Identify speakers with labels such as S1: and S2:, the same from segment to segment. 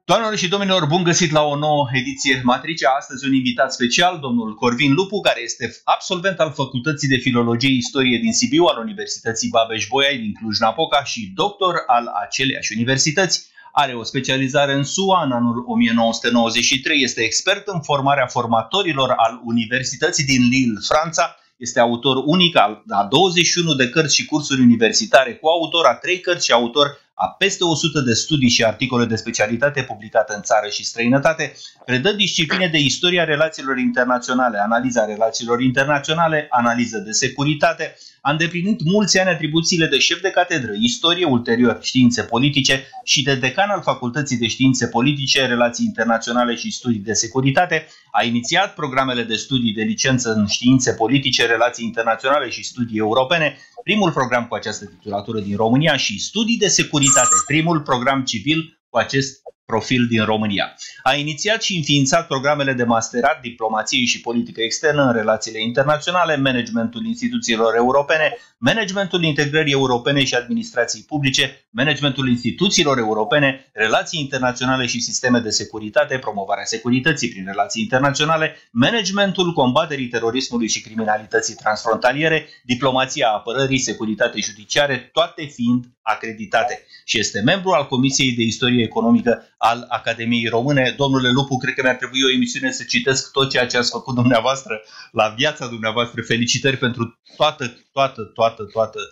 S1: Doamnelor și domnilor, bun găsit la o nouă ediție Matricea. Astăzi un invitat special, domnul Corvin Lupu, care este absolvent al Facultății de Filologie Istorie din Sibiu, al Universității Babeș-Bolyai din Cluj-Napoca și doctor al aceleiași universități. Are o specializare în SUA în anul 1993, este expert în formarea formatorilor al Universității din Lille, Franța. Este autor unic a 21 de cărți și cursuri universitare, coautor a 3 cărți și autor a peste 100 de studii și articole de specialitate publicate în țară și străinătate. Predă discipline de istoria relațiilor internaționale, analiza relațiilor internaționale, analiză de securitate. A îndeplinit mulți ani atribuțiile de șef de catedră, istorie, ulterior științe politice și de decan al Facultății de Științe Politice, Relații Internaționale și Studii de Securitate. A inițiat programele de studii de licență în științe politice, relații internaționale și studii europene, primul program cu această titulatură din România, și studii de securitate, primul program civil cu acest profil din România. A inițiat și înființat programele de masterat, diplomație și politică externă în relațiile internaționale, managementul instituțiilor europene, managementul integrării europene și administrației publice, managementul instituțiilor europene, relații internaționale și sisteme de securitate, promovarea securității prin relații internaționale, managementul combaterii terorismului și criminalității transfrontaliere, diplomația apărării, securitate judiciare, toate fiind acreditate. Și este membru al Comisiei de Istorie Economică al Academiei Române. Domnule Lupu, cred că mi-ar trebui o emisiune să citesc tot ceea ce ați făcut dumneavoastră la viața dumneavoastră. Felicitări pentru toată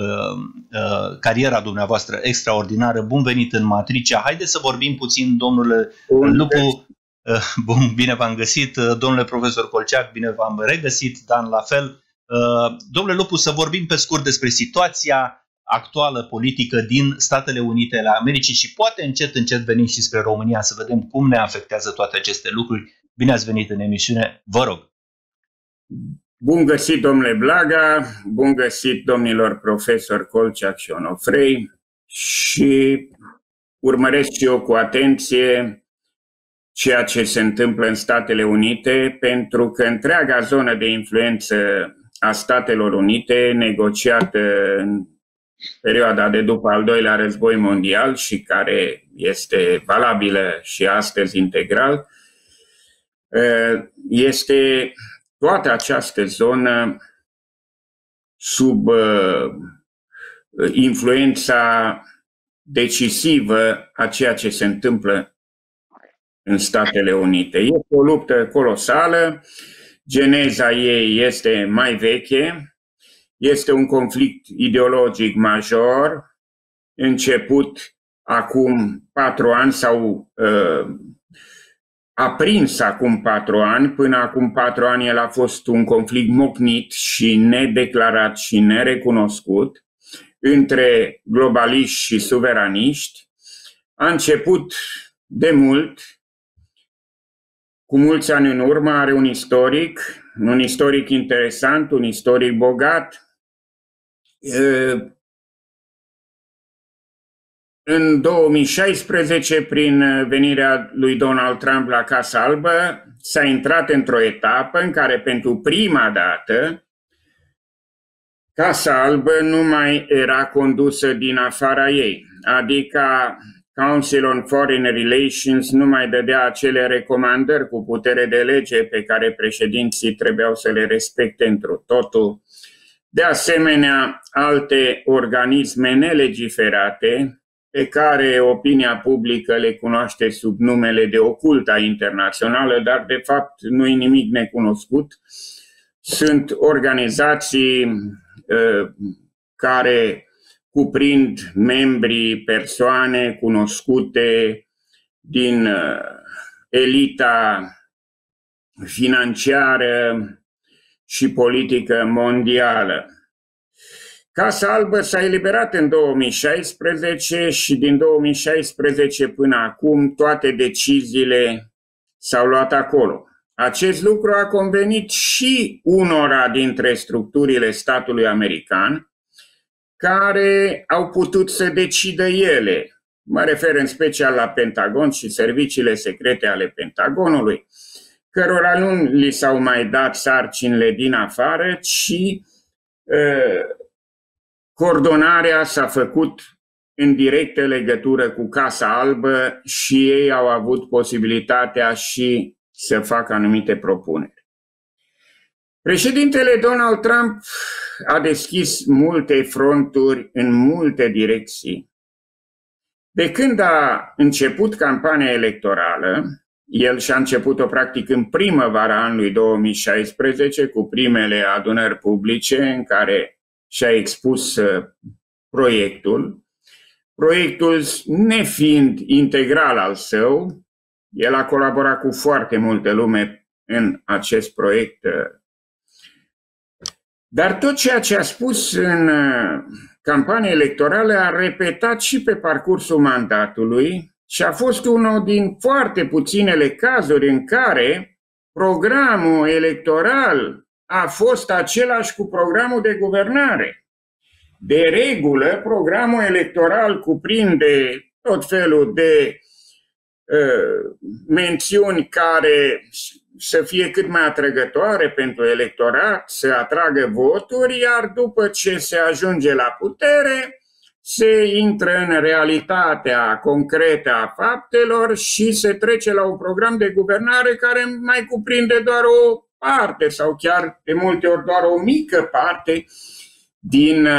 S1: cariera dumneavoastră extraordinară. Bun venit în Matricea. Haideți să vorbim puțin, domnule Lupu. Bine v-am găsit. Domnule profesor Colceac, bine v-am regăsit. Dan, la fel. Domnule Lupu, să vorbim pe scurt despre situația actuală politică din Statele Unite ale Americii și poate încet venim și spre România să vedem cum ne afectează toate aceste lucruri. Bine ați venit în emisiune, vă rog.
S2: Bun găsit, domnule Blaga, bun găsit domnilor profesor Colceac și Onofrei, și urmăresc și eu cu atenție ceea ce se întâmplă în Statele Unite, pentru că întreaga zonă de influență a Statelor Unite, negociată în perioada de după al doilea război mondial și care este valabilă și astăzi integral, este toată această zonă sub influența decisivă a ceea ce se întâmplă în Statele Unite. Este o luptă colosală, geneza ei este mai veche. Este un conflict ideologic major, început acum 4 ani sau aprins acum 4 ani. Până acum 4 ani el a fost un conflict mocnit și nedeclarat și nerecunoscut între globaliști și suveraniști. A început de mult, cu mulți ani în urmă, are un istoric interesant, un istoric bogat. În 2016, prin venirea lui Donald Trump la Casa Albă, s-a intrat într-o etapă în care pentru prima dată Casa Albă nu mai era condusă din afara ei, adică Council on Foreign Relations nu mai dădea acele recomandări cu putere de lege pe care președinții trebuiau să le respecte întru totul. De asemenea, alte organisme nelegiferate, pe care opinia publică le cunoaște sub numele de oculta internațională, dar de fapt nu e nimic necunoscut, sunt organizații care cuprind membrii, persoane cunoscute din elita financiară și politică mondială. Casa Albă s-a eliberat în 2016 și din 2016 până acum toate deciziile s-au luat acolo. Acest lucru a convenit și unora dintre structurile statului american, care au putut să decidă ele. Mă refer în special la Pentagon și serviciile secrete ale Pentagonului, cărora nu li s-au mai dat sarcinile din afară, ci coordonarea s-a făcut în directă legătură cu Casa Albă și ei au avut posibilitatea și să facă anumite propuneri. Președintele Donald Trump a deschis multe fronturi în multe direcții. De când a început campania electorală, el și-a început-o practic în primăvara anului 2016 cu primele adunări publice în care și-a expus proiectul. Proiectul nefiind integral al său, el a colaborat cu foarte multă lume în acest proiect. Dar tot ceea ce a spus în campania electorală a repetat și pe parcursul mandatului și a fost unul din foarte puținele cazuri în care programul electoral a fost același cu programul de guvernare. De regulă, programul electoral cuprinde tot felul de mențiuni care să fie cât mai atrăgătoare pentru electorat, să atragă voturi, iar după ce se ajunge la putere, se intră în realitatea concretă a faptelor și se trece la un program de guvernare care mai cuprinde doar o parte sau chiar de multe ori doar o mică parte din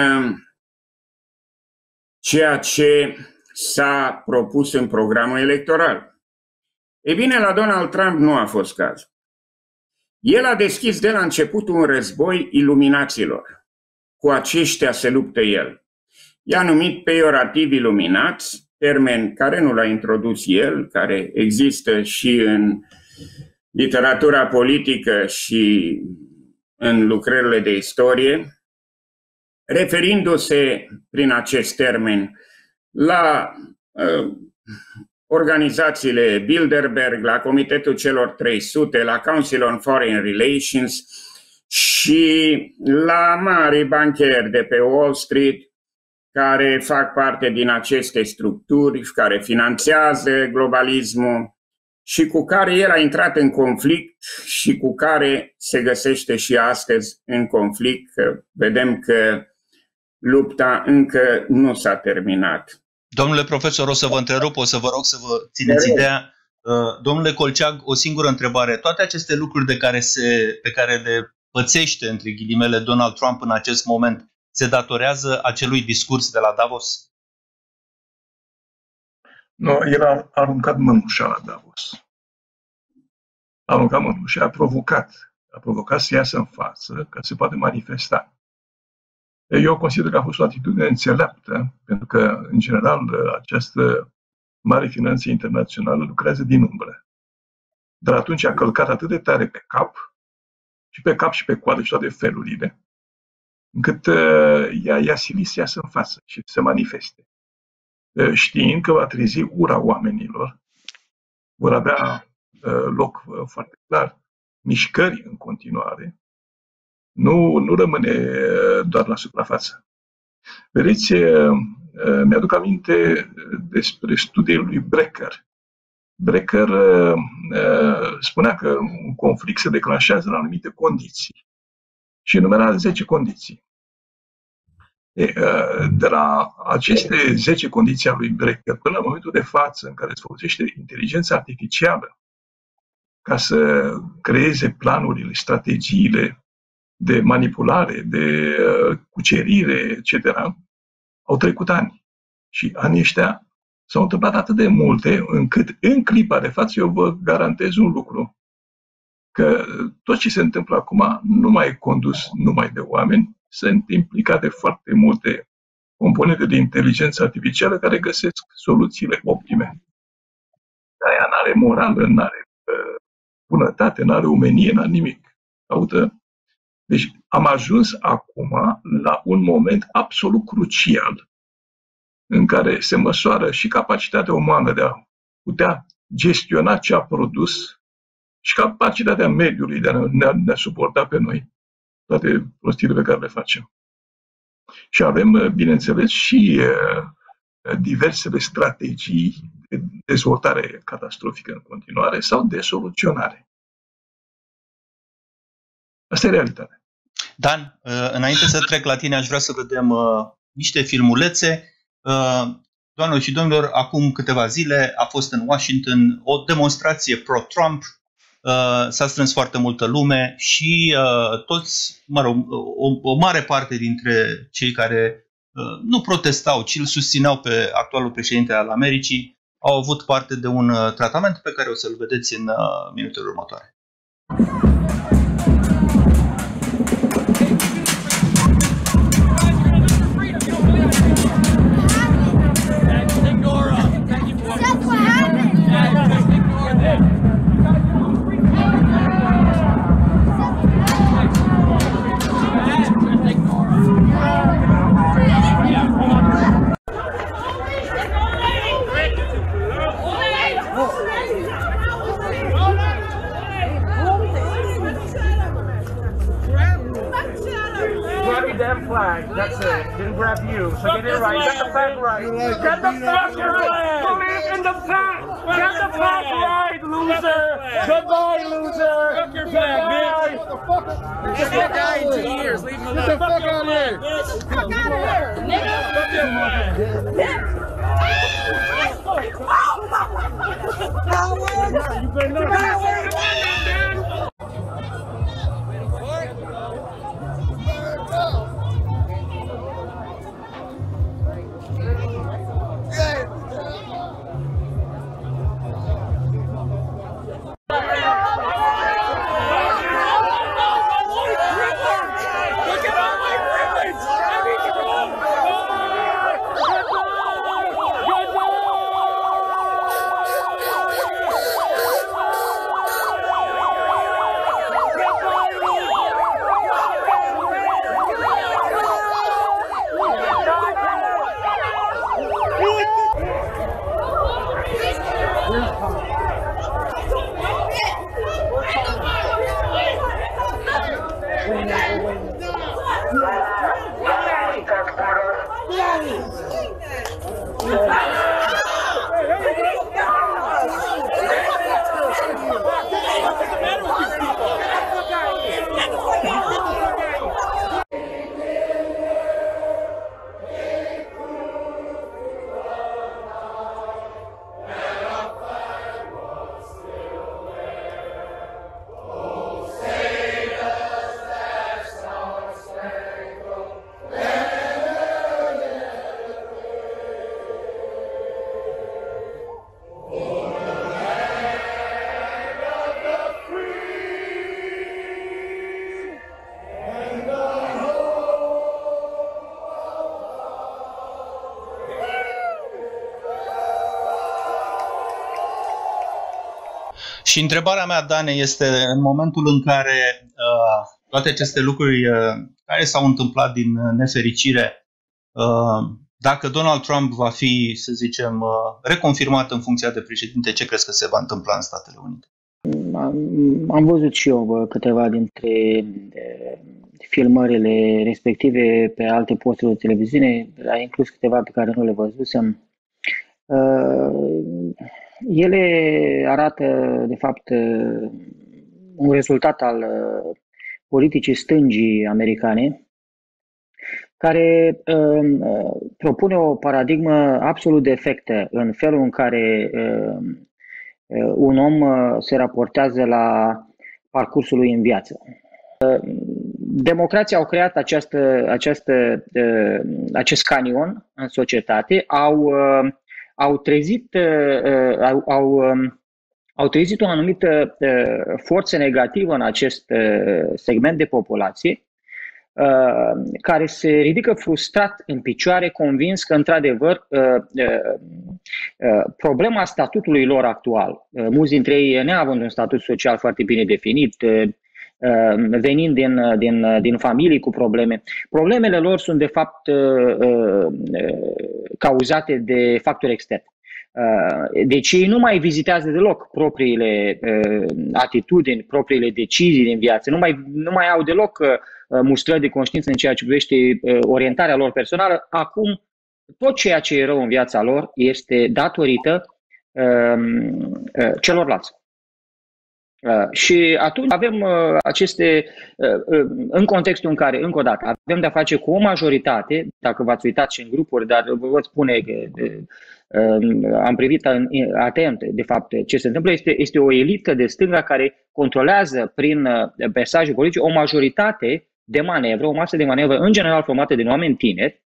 S2: ceea ce s-a propus în programul electoral. Ei bine, la Donald Trump nu a fost cazul. El a deschis de la început un război iluminaților. Cu aceștia se luptă el. I-a numit peiorativ iluminați, termen care nu l-a introdus el, care există și în literatura politică și în lucrările de istorie, referindu-se prin acest termen la organizațiile Bilderberg, la Comitetul celor 300, la Council on Foreign Relations și la mari bancheri de pe Wall Street care fac parte din aceste structuri, care finanțează globalismul și cu care el a intrat în conflict și cu care se găsește și astăzi în conflict. Vedem că lupta încă nu s-a terminat.
S1: Domnule profesor, o să vă întrerup, o să vă rog să vă țineți ideea. Domnule Colceag, o singură întrebare. Toate aceste lucruri pe care le pățește, între ghilimele, Donald Trump în acest moment, se datorează acelui discurs de la Davos?
S3: Nu, el a aruncat mănușa la Davos. A aruncat mănușa, a provocat să iasă în față, ca să se poate manifesta. Eu consider că a fost o atitudine înțeleaptă, pentru că, în general, această mare finanță internațională lucrează din umbră. Dar atunci a călcat atât de tare pe cap și pe coadă și toate felurile, încât i-a silit să iasă în față și să se manifeste. Știind că va trezi ura oamenilor, vor avea loc foarte clar mișcări în continuare, nu rămâne doar la suprafață. Vedeți, mi-aduc aminte despre studiul lui Brecker. Brecker spunea că un conflict se declanșează la anumite condiții și enumera 10 condiții. De la aceste 10 condiții ale lui Brecker până la momentul de față în care se folosește inteligența artificială ca să creeze planurile, strategiile de manipulare, de cucerire, etc., au trecut ani. Și anii ăștia s-au întâmplat atât de multe, încât în clipa de față eu vă garantez un lucru, că tot ce se întâmplă acum nu mai e condus numai de oameni, sunt implicate foarte multe componente de inteligență artificială care găsesc soluțiile optime. Aia n-are morală, n-are bunătate, n-are omenie, n-are nimic. Deci am ajuns acum la un moment absolut crucial în care se măsoară și capacitatea umană de a putea gestiona ce a produs și capacitatea mediului de a ne suporta pe noi toate prostiile pe care le facem. Și avem, bineînțeles, și diversele strategii de dezvoltare catastrofică în continuare sau de soluționare. Asta e realitatea.
S1: Dan, înainte să trec la tine, aș vrea să vedem niște filmulețe. Doamnelor și domnilor, acum câteva zile a fost în Washington o demonstrație pro-Trump. S-a strâns foarte multă lume și toți, o mare parte dintre cei care nu protestau, ci îl susțineau pe actualul președinte al Americii, au avut parte de un tratament pe care o să-l vedeți în minutele următoare.
S4: Flag. That's it. Didn't grab you. So get it right. Get the flag right. Get the flag right. Believe in the flag. Get the flag right, loser. Goodbye, loser. Fuck your flag, bitch. This will die in 2 years. Leave him alone. Get the fuck out of here. Get the fuck out of here. Nigga. Fuck your flag. Power. You better not.
S1: Și întrebarea mea, Dane, este în momentul în care toate aceste lucruri care s-au întâmplat din nefericire, dacă Donald Trump va fi, să zicem, reconfirmat în funcția de președinte, ce crezi că se va întâmpla în Statele Unite?
S5: Am văzut și eu câteva dintre filmările respective pe alte posturi de televiziune, inclus câteva pe care nu le văzusem. Ele arată, de fapt, un rezultat al politicii stângii americane, care propune o paradigmă absolut defectă în felul în care un om se raportează la parcursul lui în viață. Democrații au creat acest canion în societate, au trezit o anumită forță negativă în acest segment de populație, care se ridică frustrat în picioare, convins că, într-adevăr, problema statutului lor actual, mulți dintre ei neavând un statut social foarte bine definit, venind din familii cu probleme, problemele lor sunt, de fapt, cauzate de factori externi. Deci ei nu mai vizitează deloc propriile atitudini, propriile decizii din viață, nu mai au deloc mustrări de conștiință în ceea ce privește orientarea lor personală. Acum, tot ceea ce e rău în viața lor este datorită celorlalți. Și atunci avem aceste, în contextul în care, încă o dată, avem de-a face cu o majoritate, dacă v-ați uitat și în grupuri, dar vă spune că am privit atent, de fapt, ce se întâmplă, este o elită de stânga care controlează prin mesaje politice o majoritate de manevră, o masă de manevră, în general formată din oameni tineri,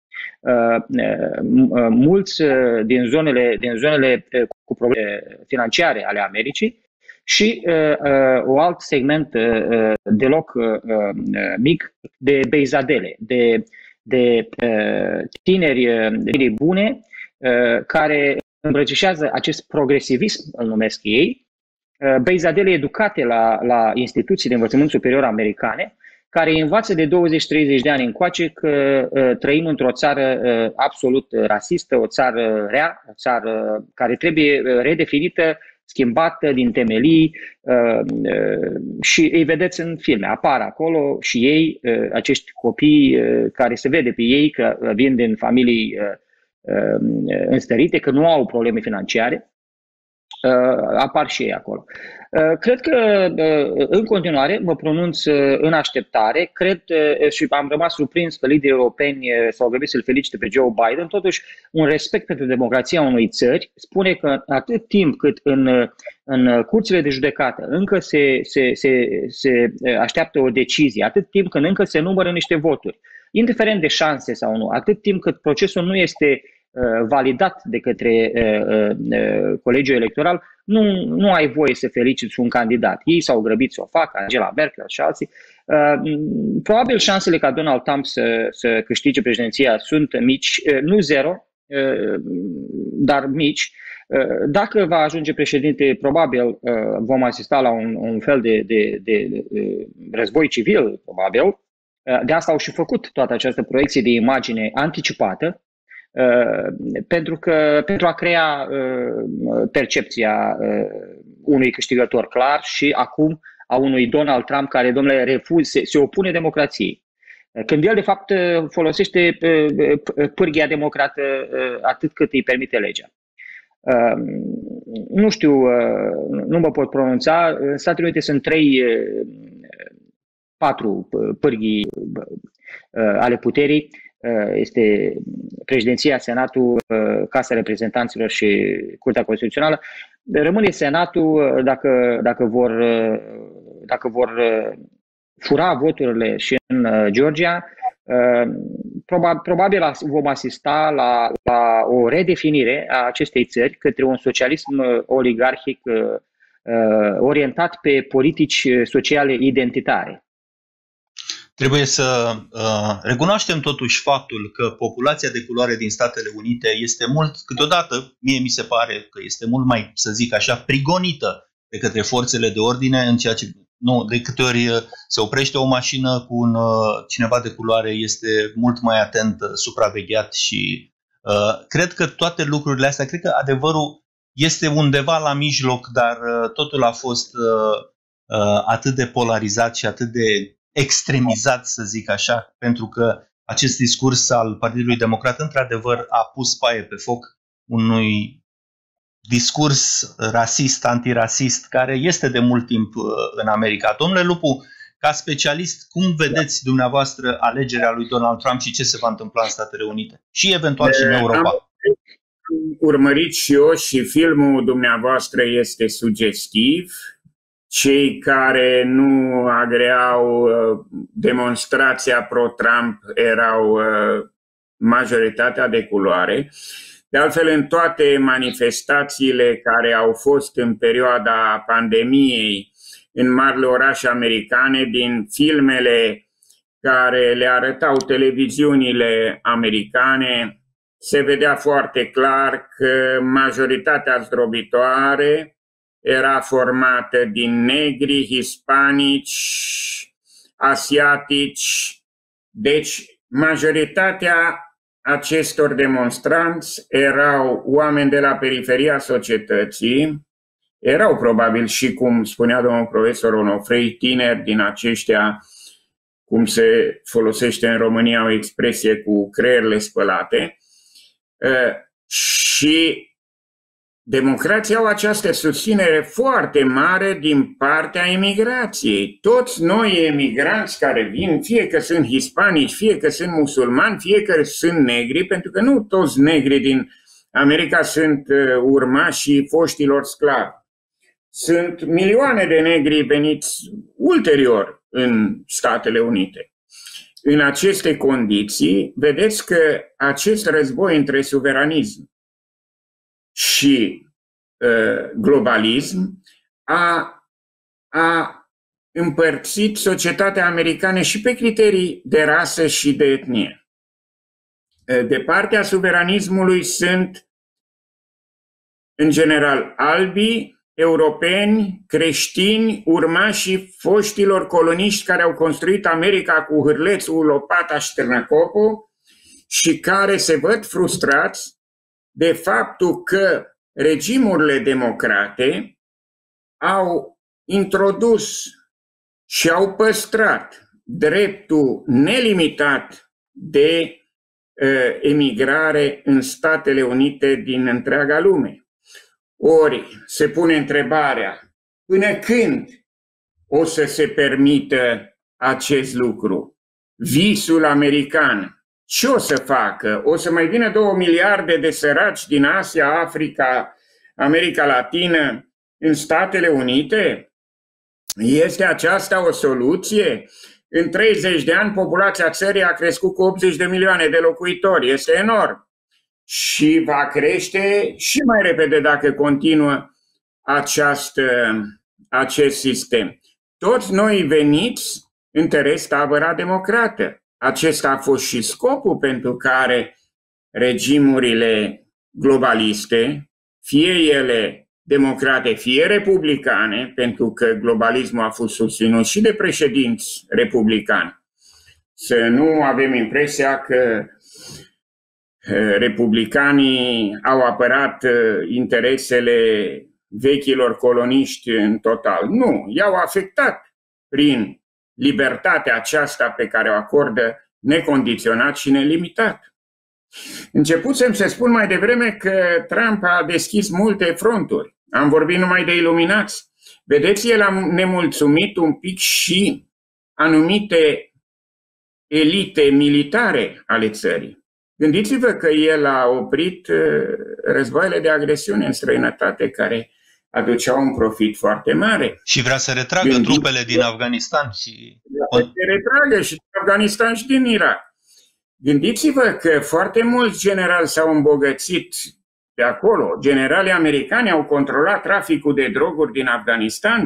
S5: mulți din zonele cu probleme financiare ale Americii, și un alt segment deloc mic de beizadele, de tineri bune care îmbrățișează acest progresivism, îl numesc ei, beizadele educate la instituții de învățământ superior americane, care învață de 20-30 de ani încoace că trăim într-o țară absolut rasistă, o țară rea, o țară care trebuie redefinită, schimbată din temelii, și îi vedeți în filme, apar acolo și ei, acești copii care se vede pe ei că vin din familii înstărite, că nu au probleme financiare, apar și ei acolo. Cred că în continuare mă pronunț în așteptare, cred și am rămas surprins că liderii europeni s-au grăbit să-l felicite pe Joe Biden. Totuși, un respect pentru democrația unei țări spune că atât timp cât în curțile de judecată încă se așteaptă o decizie, atât timp când încă se numără niște voturi, indiferent de șanse sau nu, atât timp cât procesul nu este validat de către colegiul electoral, nu ai voie să feliciți un candidat. Ei s-au grăbit să o facă, Angela Merkel și alții. Probabil șansele ca Donald Trump să câștige președinția sunt mici, nu zero, dar mici. Dacă va ajunge președinte, probabil vom asista la un fel de război civil, probabil. De asta au și făcut toată această proiecție de imagine anticipată, pentru a crea percepția unui câștigător clar și acum a unui Donald Trump care, domnule, se opune democrației. Când el, de fapt, folosește pârghia democrată atât cât îi permite legea. Nu știu, nu mă pot pronunța. În Statele Unite sunt 4 pârghii ale puterii. Este președinția, Senatul, Casa Reprezentanților și Curtea Constituțională. Rămâne Senatul dacă vor fura voturile și în Georgia. Probabil vom asista la o redefinire a acestei țări către un socialism oligarhic orientat pe politici sociale identitare.
S1: Trebuie să recunoaștem totuși faptul că populația de culoare din Statele Unite este câteodată, mie mi se pare că este mult mai, să zic așa, prigonită de către forțele de ordine, în ceea ce de câte ori se oprește o mașină cu cineva de culoare, este mult mai atent supravegheat și cred că toate lucrurile astea, cred că adevărul este undeva la mijloc, dar totul a fost atât de polarizat și atât de extremizat, să zic așa, pentru că acest discurs al Partidului Democrat într-adevăr a pus paie pe foc unui discurs rasist, antirasist, care este de mult timp în America. Domnule Lupu, ca specialist, cum vedeți dumneavoastră alegerea lui Donald Trump și ce se va întâmpla în Statele Unite? Și eventual și în Europa.
S2: Am urmărit și eu și filmul dumneavoastră este sugestiv. Cei care nu agreau demonstrația pro-Trump erau majoritatea de culoare. De altfel, în toate manifestațiile care au fost în perioada pandemiei în marile orașe americane, din filmele care le arătau televiziunile americane, se vedea foarte clar că majoritatea zdrobitoare era formată din negri, hispanici, asiatici. Deci, majoritatea acestor demonstranți erau oameni de la periferia societății, erau probabil și, cum spunea domnul profesor Onofrei, tineri din aceștia, cum se folosește în România o expresie, cu creierile spălate, și democrații au această susținere foarte mare din partea emigrației. Toți noi emigranți care vin, fie că sunt hispanici, fie că sunt musulmani, fie că sunt negri, pentru că nu toți negri din America sunt urmașii foștilor sclavi. Sunt milioane de negri veniți ulterior în Statele Unite. În aceste condiții, vedeți că acest război între suveranism și globalism a împărțit societatea americană și pe criterii de rasă și de etnie. De partea suveranismului sunt, în general, albii, europeni, creștini, urmașii foștilor coloniști care au construit America cu hârlețul, lopata și târnăcopul și care se văd frustrați de faptul că regimurile democrate au introdus și au păstrat dreptul nelimitat de emigrare în Statele Unite din întreaga lume. Ori se pune întrebarea, până când o să se permită acest lucru? Visul american, ce o să facă? O să mai vină 2 miliarde de săraci din Asia, Africa, America Latină în Statele Unite? Este aceasta o soluție? În 30 de ani populația țării a crescut cu 80 de milioane de locuitori, este enorm. Și va crește și mai repede dacă continuă acest sistem. Toți noi veniți întăresc tabăra democrată. Acesta a fost și scopul pentru care regimurile globaliste, fie ele democrate, fie republicane, pentru că globalismul a fost susținut și de președinți republicani. Să nu avem impresia că republicanii au apărat interesele vechilor coloniști în total. Nu, i-au afectat prin libertatea aceasta pe care o acordă necondiționat și nelimitat. Începusem să spun mai devreme că Trump a deschis multe fronturi. Am vorbit numai de iluminați. Vedeți, el a nemulțumit un pic și anumite elite militare ale țării. Gândiți-vă că el a oprit războaiele de agresiune în străinătate care aduceau un profit foarte mare.
S1: Și vrea să retragă trupele din Afganistan.
S2: Se retragă și din Afganistan și din Irak. Gândiți-vă că foarte mulți generali s-au îmbogățit de acolo. Generalii americani au controlat traficul de droguri din Afganistan,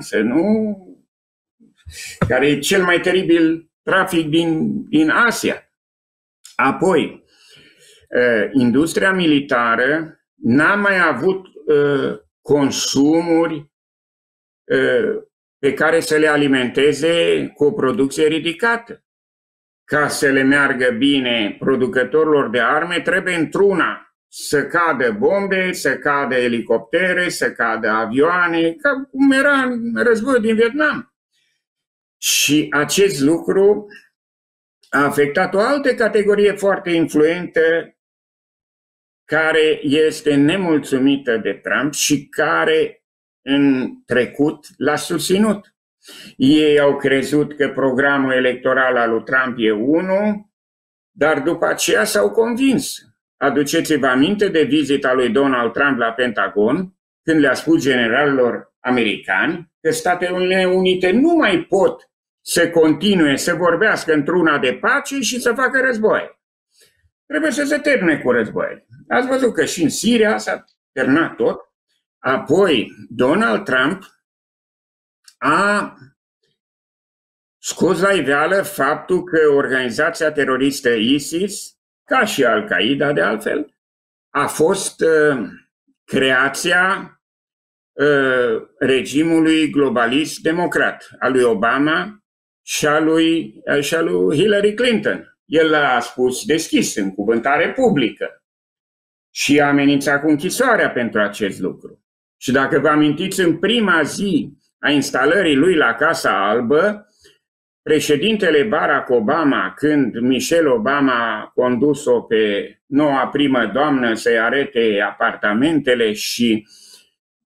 S2: care e cel mai teribil trafic din Asia. Apoi, industria militară n-a mai avut consumuri pe care să le alimenteze cu o producție ridicată. Ca să le meargă bine producătorilor de arme, trebuie într-una să cadă bombe, să cadă elicoptere, să cadă avioane, ca cum era în războiul din Vietnam. Și acest lucru a afectat o altă categorie foarte influentă care este nemulțumită de Trump și care în trecut l-a susținut. Ei au crezut că programul electoral al lui Trump e unul, dar după aceea s-au convins. Aduceți-vă aminte de vizita lui Donald Trump la Pentagon, când le-a spus generalilor americani că Statele Unite nu mai pot să continue să vorbească într-una de pace și să facă război. Trebuie să se termine cu războiul. Ați văzut că și în Siria s-a terminat tot. Apoi, Donald Trump a scos la iveală faptul că organizația teroristă ISIS, ca și Al-Qaeda de altfel, a fost creația regimului globalist democrat, al lui Obama și a lui Hillary Clinton. El a spus deschis, în cuvântare publică, și a amenințat cu închisoarea pentru acest lucru. Și dacă vă amintiți, în prima zi a instalării lui la Casa Albă, președintele Barack Obama, când Michelle Obama a condus-o pe noua primă doamnă să-i arete apartamentele și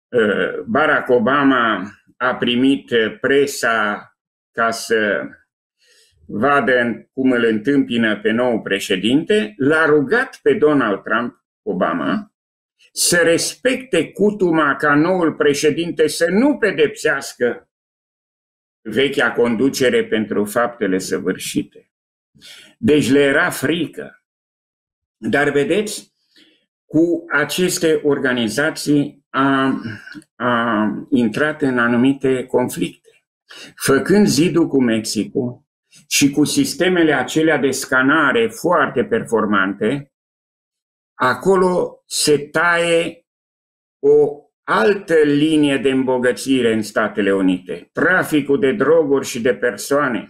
S2: Barack Obama a primit presa ca să vadă cum îl întâmpină pe nou președinte, l-a rugat pe Donald Trump, Obama, să respecte cutuma ca noul președinte să nu pedepsească vechea conducere pentru faptele săvârșite. Deci le era frică. Dar vedeți, cu aceste organizații a intrat în anumite conflicte. Făcând zidul cu Mexicul și cu sistemele acelea de scanare foarte performante, acolo se taie o altă linie de îmbogățire în Statele Unite. Traficul de droguri și de persoane.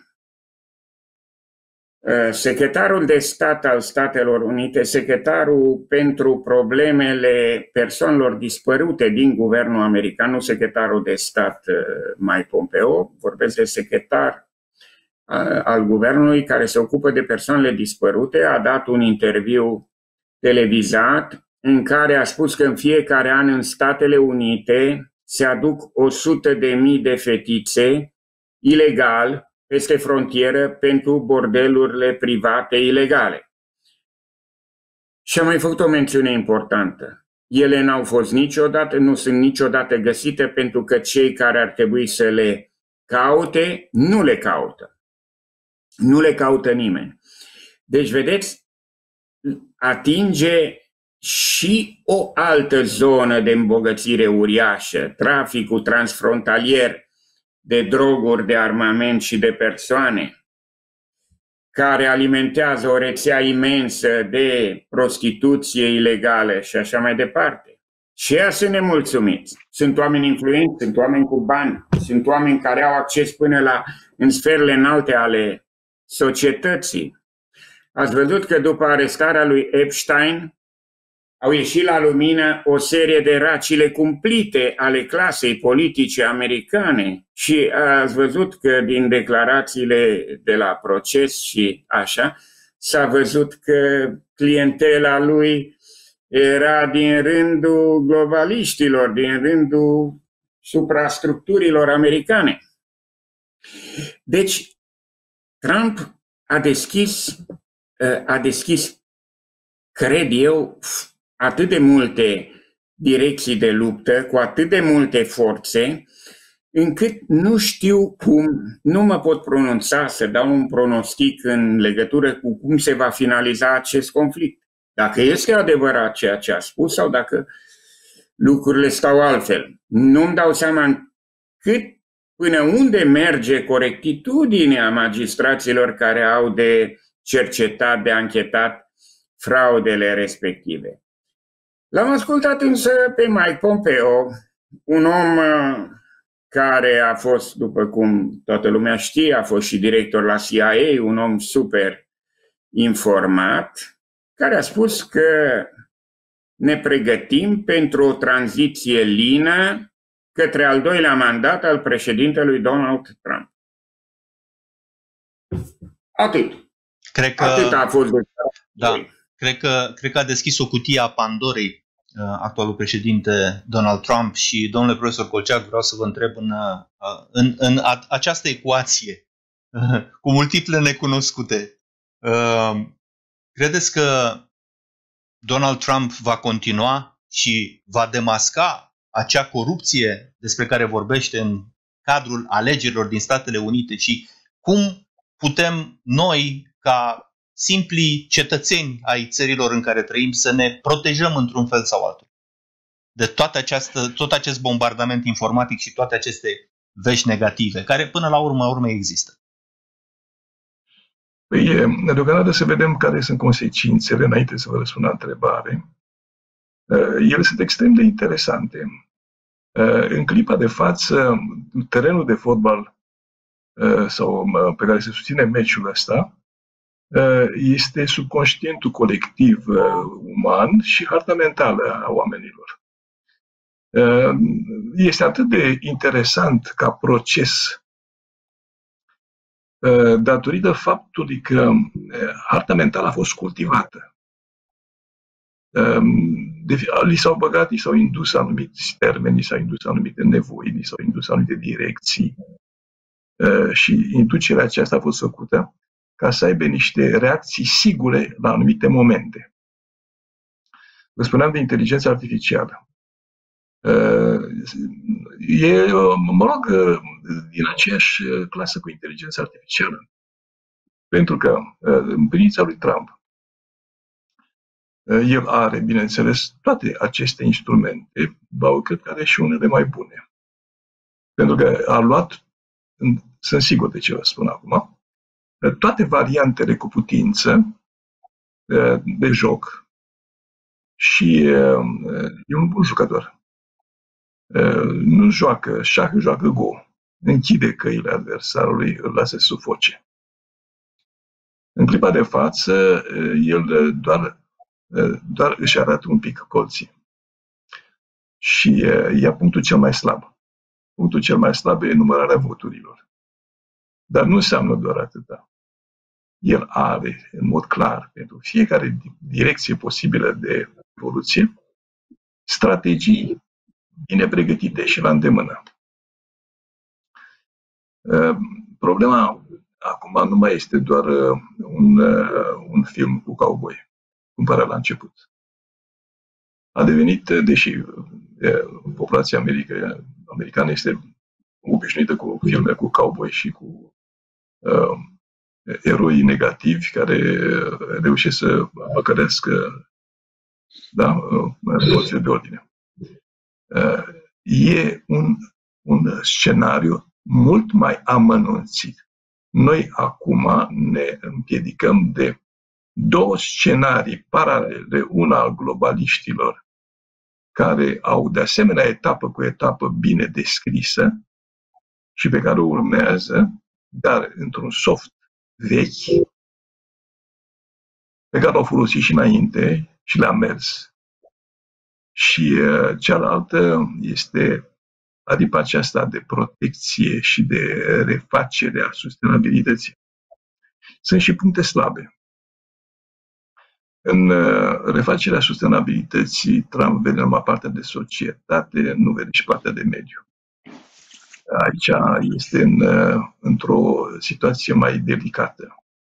S2: Secretarul de stat al Statelor Unite, secretarul pentru problemele persoanelor dispărute din guvernul american, nu secretarul de stat Mike Pompeo, vorbesc de secretar al guvernului care se ocupă de persoanele dispărute, a dat un interviu televizat în care a spus că în fiecare an în Statele Unite se aduc 100.000 de fetițe ilegal peste frontieră pentru bordelurile private ilegale. Și am mai făcut o mențiune importantă. Ele n-au fost niciodată, nu sunt niciodată găsite pentru că cei care ar trebui să le caute, nu le caută. Nu le caută nimeni. Deci, vedeți, atinge și o altă zonă de îmbogățire uriașă, traficul transfrontalier de droguri, de armament și de persoane, care alimentează o rețea imensă de prostituție ilegală și așa mai departe. Și ea sunt nemulțumiți. Sunt oameni influenți, sunt oameni cu bani, sunt oameni care au acces până în sferele înalte ale societății. Ați văzut că după arestarea lui Epstein au ieșit la lumină o serie de racile cumplite ale clasei politice americane și ați văzut că din declarațiile de la proces și așa, s-a văzut că clientela lui era din rândul globaliștilor, din rândul suprastructurilor americane. Deci, Trump a deschis, cred eu, atât de multe direcții de luptă, cu atât de multe forțe, încât nu știu cum, nu mă pot pronunța să dau un pronostic în legătură cu cum se va finaliza acest conflict. Dacă este adevărat ceea ce a spus sau dacă lucrurile stau altfel. Nu-mi dau seama până unde merge corectitudinea magistraților care au de cercetat, de anchetat fraudele respective. L-am ascultat însă pe Mike Pompeo, un om care a fost, după cum toată lumea știe, a fost și director la CIA, un om super informat, care a spus că ne pregătim pentru o tranziție lină către al doilea mandat al președintelui Donald Trump. Atât. Atât a fost.
S1: Da. Cred că a deschis o cutie a Pandorei actualul președinte Donald Trump și, domnule profesor Colceac, vreau să vă întreb în această ecuație cu multiple necunoscute, credeți că Donald Trump va continua și va demasca acea corupție despre care vorbește în cadrul alegerilor din Statele Unite și cum putem noi, ca simpli cetățeni ai țărilor în care trăim, să ne protejăm într-un fel sau altul de tot acest bombardament informatic și toate aceste vești negative, care până la urmă există?
S3: Păi, deocamdată să vedem care sunt consecințele, înainte să vă răspund la întrebare. Ele sunt extrem de interesante. În clipa de față, terenul de fotbal sau pe care se susține meciul ăsta este subconștientul colectiv uman și harta mentală a oamenilor. Este atât de interesant ca proces datorită faptului că harta mentală a fost cultivată. li s-au băgat, li s-au indus anumiți termeni, li s-au indus anumite nevoi, li s-au indus anumite direcții și inducerea aceasta a fost făcută ca să aibă niște reacții sigure la anumite momente. Vă spuneam de inteligența artificială. E, mă rog, din aceeași clasă cu inteligența artificială. Pentru că în privința lui Trump, el are, bineînțeles, toate aceste instrumente, dar cred că are și unele mai bune. Pentru că a luat, sunt sigur de ce vă spun acum, toate variantele cu putință de joc și e un bun jucător. Nu joacă șah, joacă go. Închide căile adversarului, îl lasă să sufoce. În clipa de față, el doar își arată un pic colții. Și ia punctul cel mai slab. Punctul cel mai slab e numărarea voturilor. Dar nu înseamnă doar atâta. El are, în mod clar, pentru fiecare direcție posibilă de evoluție, strategii bine pregătite și la îndemână. Problema acum nu mai este doar un film cu cowboy, cum părea la început. A devenit, deși populația americană este obișnuită cu filme cu cowboy și cu eroi negativi care reușesc să păcălească forțele de ordine. E un scenariu mult mai amănunțit. Noi acum ne împiedicăm de două scenarii paralele, una al globaliștilor, care au de asemenea etapă cu etapă bine descrisă și pe care o urmează, dar într-un soft vechi, pe care au folosit și înainte și le-a mers. Și cealaltă este aripa aceasta de protecție și de refacere a sustenabilității. Sunt și puncte slabe. În refacerea sustenabilității, Trump vede numai partea de societate, nu vede și partea de mediu. Aici este într-o situație mai delicată.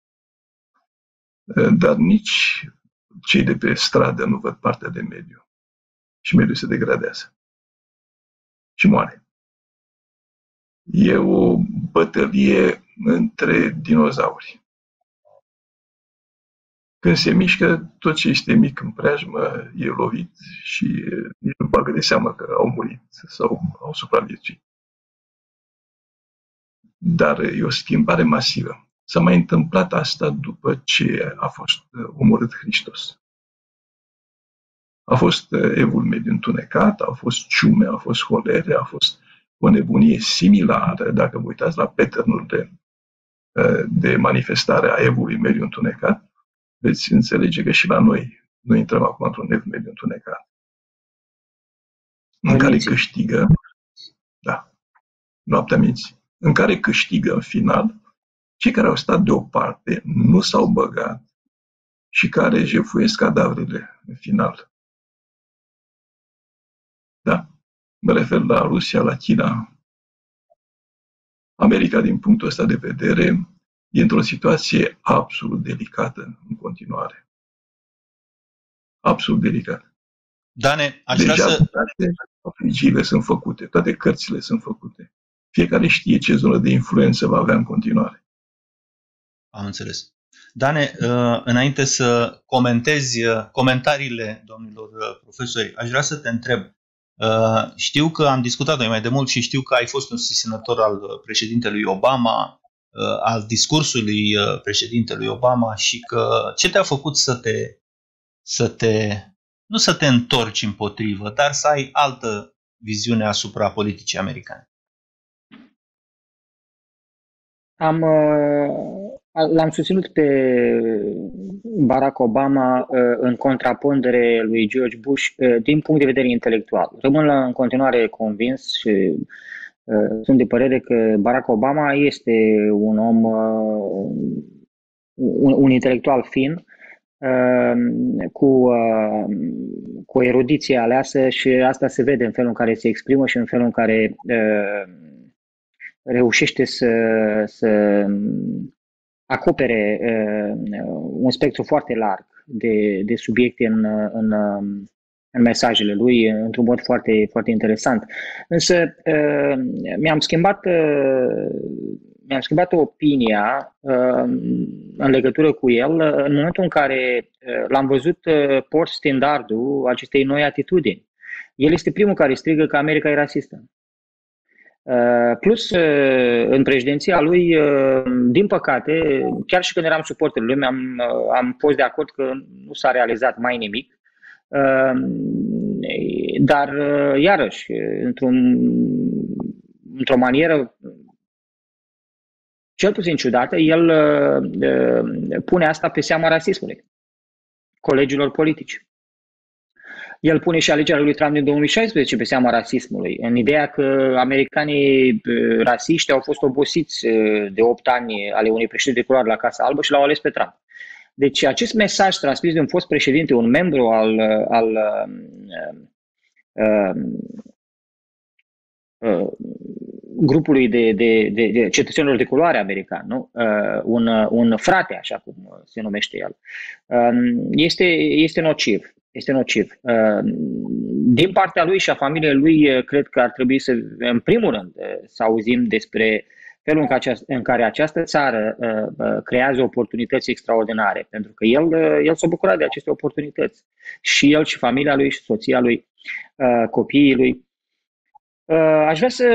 S3: Dar nici cei de pe stradă nu văd partea de mediu. Și mediul se degradează. Și moare. E o bătălie între dinozauri. Când se mișcă, tot ce este mic în preajmă e lovit și nici nu bagă de seamă că au murit sau au supraviețuit. Dar e o schimbare masivă. S-a mai întâmplat asta după ce a fost omorât Hristos. A fost evul mediu întunecat, a fost ciume, a fost holere, a fost o nebunie similară, dacă vă uitați la pattern-ul de manifestare a evului mediu întunecat, veți înțelege că și la noi intrăm acum într-un ev mediu întunecat. În care câștigă, noaptea minții, în care câștigă în final cei care au stat deoparte, nu s-au băgat și care jefuiesc cadavrele în final. Da? Mă refer la Rusia, la China. America, din punctul ăsta de vedere, e într-o situație absolut delicată în continuare. Absolut delicată.
S1: Dane, aș vrea să...
S3: Toate apligiile sunt făcute, toate cărțile sunt făcute. Fiecare știe ce zonă de influență va avea în continuare.
S1: Am înțeles. Dane, înainte să comentezi comentariile domnilor profesori, aș vrea să te întreb. Știu că am discutat mai de mult și știu că ai fost un susținător al președintelui Obama, al discursului președintelui Obama și că ce te-a făcut nu să te întorci împotrivă, dar să ai altă viziune asupra politicii americane?
S5: L-am susținut pe Barack Obama în contrapondere lui George Bush din punct de vedere intelectual. Rămân în continuare convins și sunt de părere că Barack Obama este un om, un intelectual fin, cu o erudiție aleasă și asta se vede în felul în care se exprimă și în felul în care reușește să acopere un spectru foarte larg de subiecte în mesajele lui, într-un mod foarte, foarte interesant. Însă mi-am schimbat opinia în legătură cu el în momentul în care l-am văzut port standardul acestei noi atitudini. El este primul care strigă că America e rasistă. Plus, în președinția lui, din păcate, chiar și când eram suporterul lui, am fost de acord că nu s-a realizat mai nimic. Dar, iarăși, într-o manieră cel puțin ciudată, el pune asta pe seama rasismului, colegilor politici. El pune și alegerea lui Trump din 2016 pe seama rasismului, în ideea că americanii rasiști au fost obosiți de 8 ani ale unui președinte de culoare la Casa Albă și l-au ales pe Trump. Deci acest mesaj transmis de un fost președinte, un membru al grupului de cetățenilor de culoare american, nu? Un frate, așa cum se numește el, este nociv. Este nociv. Din partea lui și a familiei lui, cred că ar trebui să, în primul rând, să auzim despre felul în care această țară creează oportunități extraordinare, pentru că el s-a bucurat de aceste oportunități. Și el și familia lui și soția lui, copiii lui. Aș vrea să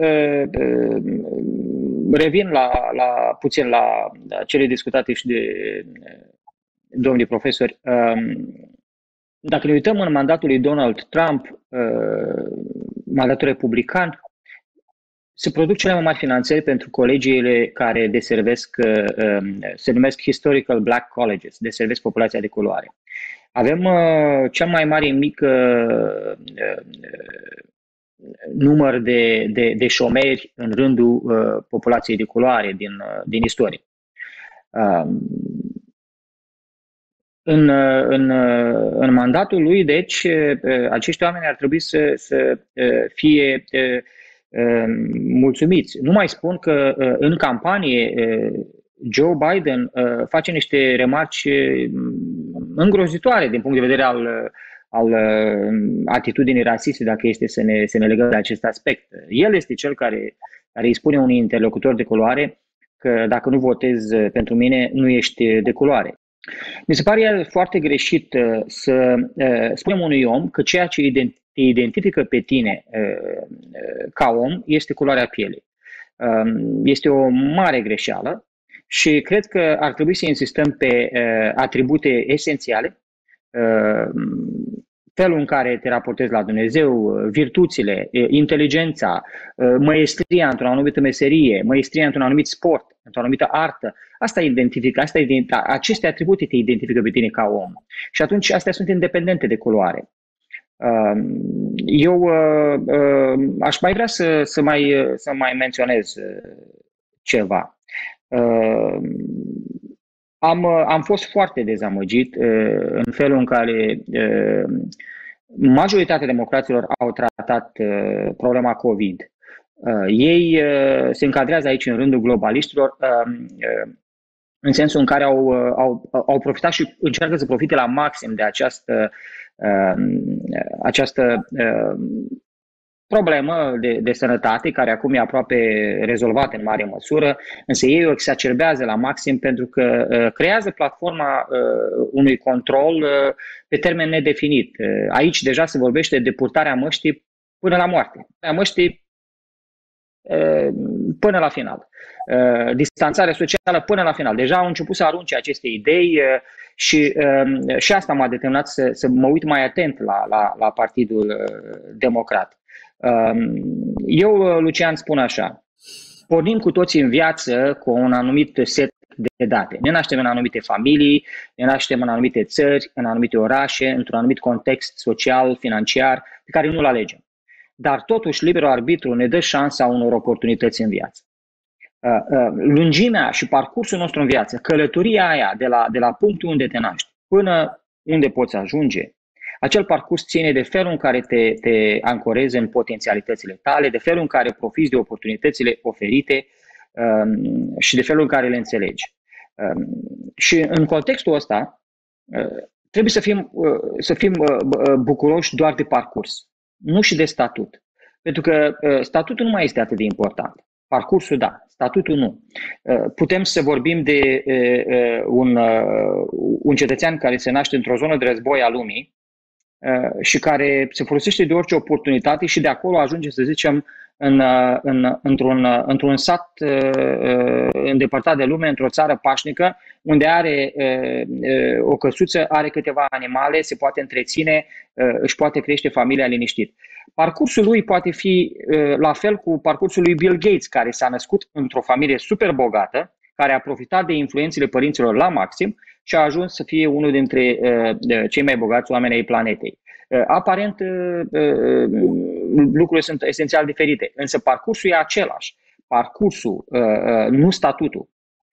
S5: revin puțin la cele discutate și de domnii profesori. Dacă ne uităm în mandatul lui Donald Trump, mandatul republican, se produc cele mai mari finanțări pentru colegiile care deservesc, se numesc Historical Black Colleges, deservesc populația de culoare. Avem cel mai mare număr de șomeri în rândul populației de culoare din istorie. În mandatul lui, deci, acești oameni ar trebui să fie mulțumiți. Nu mai spun că în campanie Joe Biden face niște remarci îngrozitoare din punct de vedere al atitudinii rasiste, dacă este să ne legăm de acest aspect. El este cel care îi spune unui interlocutor de culoare că dacă nu votezi pentru mine, nu ești de culoare. Mi se pare foarte greșit să spunem unui om că ceea ce te identifică pe tine ca om este culoarea pielii. Este o mare greșeală și cred că ar trebui să insistăm pe atribute esențiale, felul în care te raportezi la Dumnezeu, virtuțile, inteligența, măestria într-o anumită meserie, măestria într-un anumit sport, într-o anumită artă. Asta identifică, aceste atribute te identifică pe tine ca om. Și atunci astea sunt independente de culoare. Eu aș mai vrea să mai menționez ceva. Am fost foarte dezamăgit în felul în care majoritatea democraților au tratat problema COVID. Ei se încadrează aici în rândul globaliștilor, în sensul în care au profitat și încearcă să profite la maxim de această problemă de sănătate, care acum e aproape rezolvată în mare măsură, însă ei o exacerbează la maxim pentru că creează platforma unui control pe termen nedefinit. Aici deja se vorbește de purtarea măștii până la moarte, măștii până la final, distanțare socială până la final. Deja au început să arunce aceste idei și asta m-a determinat să mă uit mai atent la Partidul Democrat. Eu, Lucian, spun așa: pornim cu toții în viață cu un anumit set de date. Ne naștem în anumite familii, ne naștem în anumite țări, în anumite orașe, într-un anumit context social, financiar, pe care nu-l alegem. Dar totuși liberul arbitru ne dă șansa unor oportunități în viață. Lungimea și parcursul nostru în viață, călătoria aia de la punctul unde te naști până unde poți ajunge. Acel parcurs ține de felul în care te ancorezi în potențialitățile tale, de felul în care profiți de oportunitățile oferite și de felul în care le înțelegi. Și în contextul ăsta trebuie să fim bucuroși doar de parcurs, nu și de statut. Pentru că statutul nu mai este atât de important. Parcursul, da, statutul nu. Putem să vorbim de un cetățean care se naște într-o zonă de război a lumii și care se folosește de orice oportunitate și de acolo ajunge, să zicem, într-un sat îndepărtat de lume, într-o țară pașnică, unde are o căsuță, are câteva animale, se poate întreține, își poate crește familia liniștit. Parcursul lui poate fi la fel cu parcursul lui Bill Gates, care s-a născut într-o familie super bogată, care a profitat de influențele părinților la maxim și a ajuns să fie unul dintre cei mai bogați oameni ai planetei. Aparent, lucrurile sunt esențial diferite, însă parcursul e același. Parcursul, nu statutul.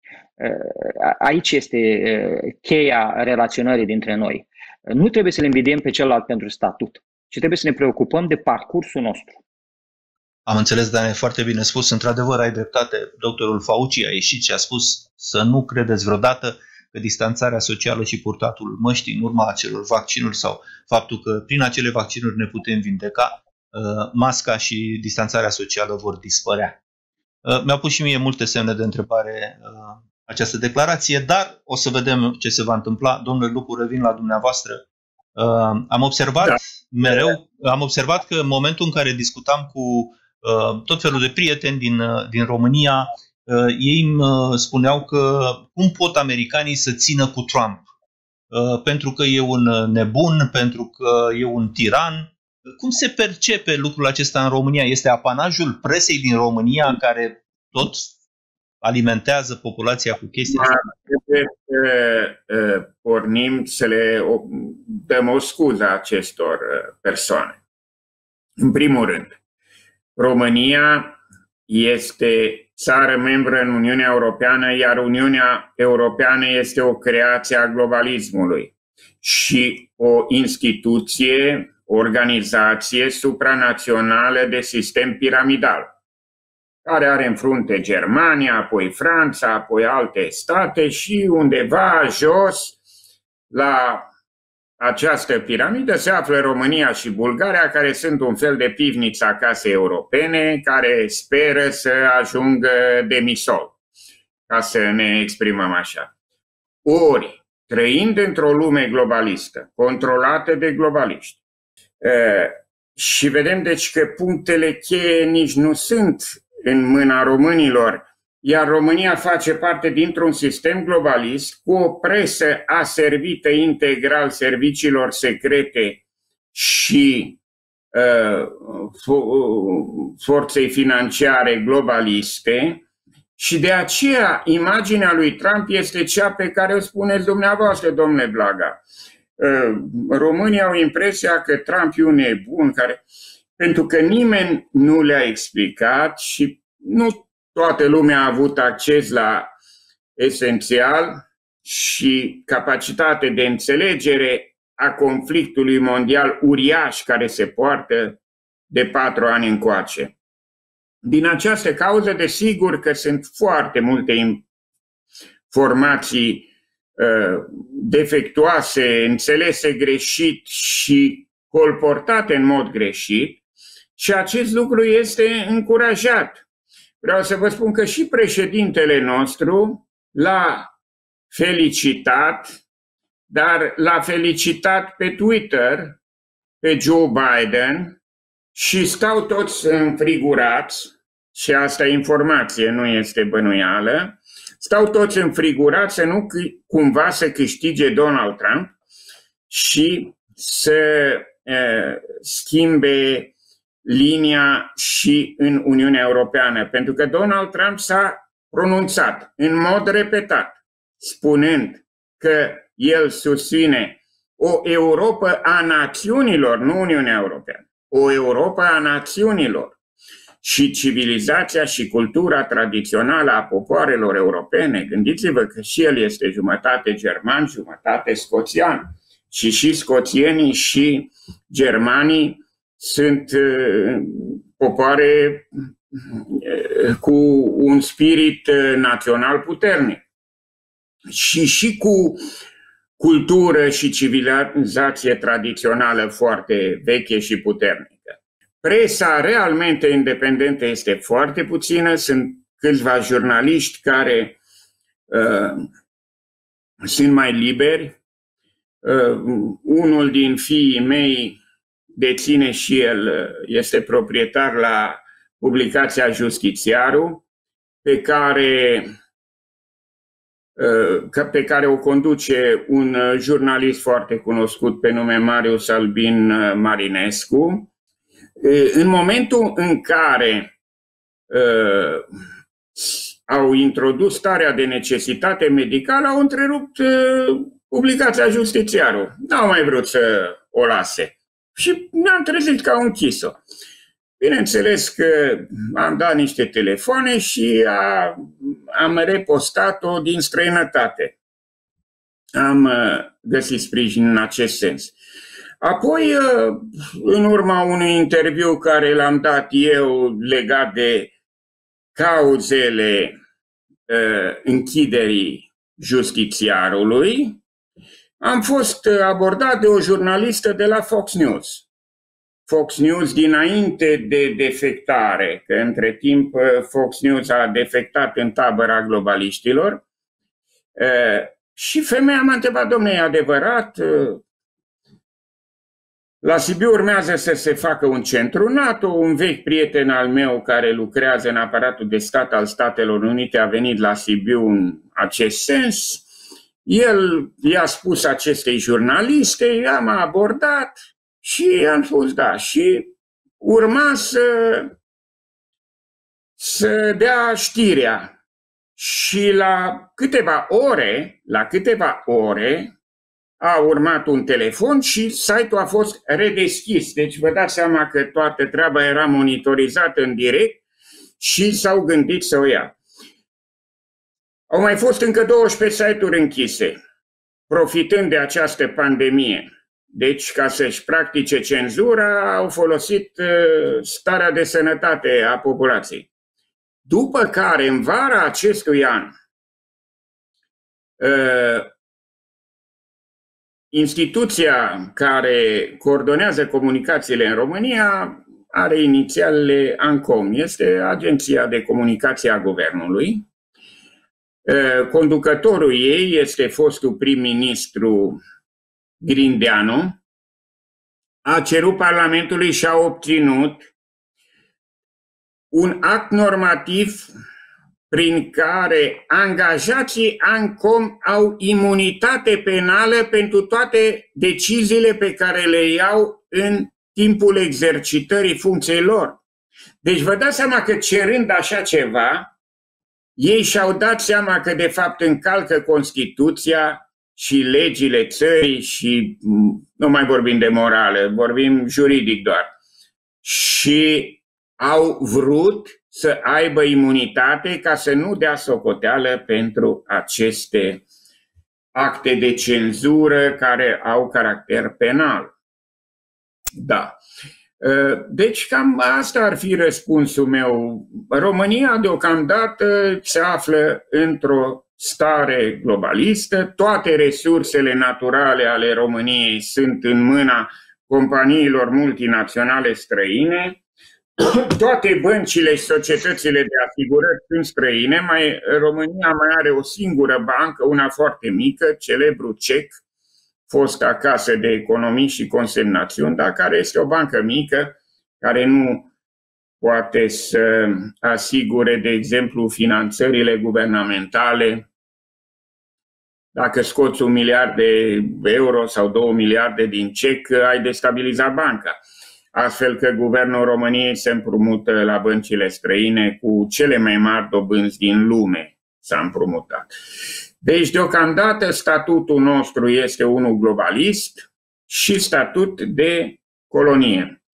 S5: Aici este cheia relaționării dintre noi. Nu trebuie să le invidiem pe celălalt pentru statut, ci trebuie să ne preocupăm de parcursul nostru.
S1: Am înțeles, Dane, foarte bine spus. Într-adevăr, ai dreptate. Doctorul Fauci a ieșit și a spus să nu credeți vreodată că distanțarea socială și purtatul măștii în urma acelor vaccinuri sau faptul că prin acele vaccinuri ne putem vindeca, masca și distanțarea socială vor dispărea. Mi-au pus și mie multe semne de întrebare această declarație, dar o să vedem ce se va întâmpla. Domnule Lupu, revin la dumneavoastră. Am observat că în momentul în care discutam cu tot felul de prieteni din România, ei îmi spuneau că cum pot americanii să țină cu Trump? Pentru că e un nebun, pentru că e un tiran. Cum se percepe lucrul acesta în România? Este apanajul presei din România care tot alimentează populația cu chestia asta?
S2: Trebuie să pornim să le dăm o scuză acestor persoane. În primul rând, România este țară membră în Uniunea Europeană, iar Uniunea Europeană este o creație a globalismului și o instituție, o organizație supranațională de sistem piramidal, care are în frunte Germania, apoi Franța, apoi alte state și undeva jos la această piramidă se află România și Bulgaria, care sunt un fel de pivniță a casei europene, care speră să ajungă demisol, ca să ne exprimăm așa. Ori, trăind într-o lume globalistă, controlată de globaliști, și vedem deci că punctele cheie nici nu sunt în mâna românilor, iar România face parte dintr-un sistem globalist cu o presă aservită integral serviciilor secrete și forței financiare globaliste și de aceea imaginea lui Trump este cea pe care o spuneți dumneavoastră, domnule Blaga. Românii au impresia că Trump e un nebun, pentru că nimeni nu le-a explicat și nu toată lumea a avut acces la esențial și capacitate de înțelegere a conflictului mondial uriaș care se poartă de 4 ani încoace. Din această cauză, desigur că sunt foarte multe informații defectuoase, înțelese greșit și colportate în mod greșit și acest lucru este încurajat. Vreau să vă spun că și președintele nostru l-a felicitat, dar l-a felicitat pe Twitter, pe Joe Biden, și stau toți înfrigurați, și asta e informație, nu este bănuială, stau toți înfrigurați să nu cumva să câștige Donald Trump și să schimbe linia și în Uniunea Europeană, pentru că Donald Trump s-a pronunțat în mod repetat, spunând că el susține o Europă a națiunilor, nu Uniunea Europeană, o Europă a națiunilor. și civilizația și cultura tradițională a popoarelor europene. Gândiți-vă că și el este jumătate german, jumătate scoțian. Și scoțienii și germanii sunt popoare cu un spirit național puternic. Și cu cultură și civilizație tradițională foarte veche și puternică. Presa realmente independentă este foarte puțină, sunt câțiva jurnaliști care sunt mai liberi. Unul din fiii mei deține și el, este proprietar la publicația Justițiarul, pe care o conduce un jurnalist foarte cunoscut pe nume Marius Albin Marinescu. În momentul în care au introdus starea de necesitate medicală, au întrerupt publicația Justițiarul. N-au mai vrut să o lase. Și ne-am trezit că au închis-o. Bineînțeles că am dat niște telefoane și am repostat-o din străinătate. Am găsit sprijin în acest sens. Apoi, în urma unui interviu care l-am dat eu legat de cauzele închiderii Justițiarului, am fost abordat de o jurnalistă de la Fox News. Fox News dinainte de defectare, că între timp Fox News a defectat în tabăra globaliștilor. Și femeia m-a întrebat: dom'le, e adevărat? La Sibiu urmează să se facă un centru NATO. Un vechi prieten al meu care lucrează în aparatul de stat al Statelor Unite a venit la Sibiu în acest sens. El i-a spus acestei jurnaliste, ea m-a abordat și am spus da. Și urma să dea știrea. Și la câteva ore a urmat un telefon și site-ul a fost redeschis. Deci vă dați seama că toată treaba era monitorizată în direct și s-au gândit să o ia. Au mai fost încă 12 site-uri închise, profitând de această pandemie. Deci, ca să-și practice cenzura, au folosit starea de sănătate a populației. După care, în vara acestui an, instituția care coordonează comunicațiile în România are inițialele ANCOM, este Agenția de Comunicație a Guvernului. Conducătorul ei este fostul prim-ministru Grindeanu. A cerut Parlamentului și a obținut un act normativ prin care angajații ANCOM au imunitate penală pentru toate deciziile pe care le iau în timpul exercitării funcției lor. Deci vă dați seama că cerând așa ceva, ei și-au dat seama că de fapt încalcă Constituția și legile țării și nu mai vorbim de morală, vorbim juridic doar. Și au vrut să aibă imunitate ca să nu dea socoteală pentru aceste acte de cenzură care au caracter penal. Da. Deci cam asta ar fi răspunsul meu. România deocamdată se află într-o stare globalistă, toate resursele naturale ale României sunt în mâna companiilor multinaționale străine, toate băncile și societățile de asigurări sunt străine, România mai are o singură bancă, una foarte mică, celebrul CEC, fosta Casă de Economii și Consemnațiuni, dar care este o bancă mică, care nu poate să asigure, de exemplu, finanțările guvernamentale. Dacă scoți 1 miliard de euro sau 2 miliarde din CEC, ai destabilizat banca. Astfel că guvernul României se împrumută la băncile străine cu cele mai mari dobânzi din lume. S-a împrumutat. Deci, deocamdată, statutul nostru este unul globalist și statut de colonie.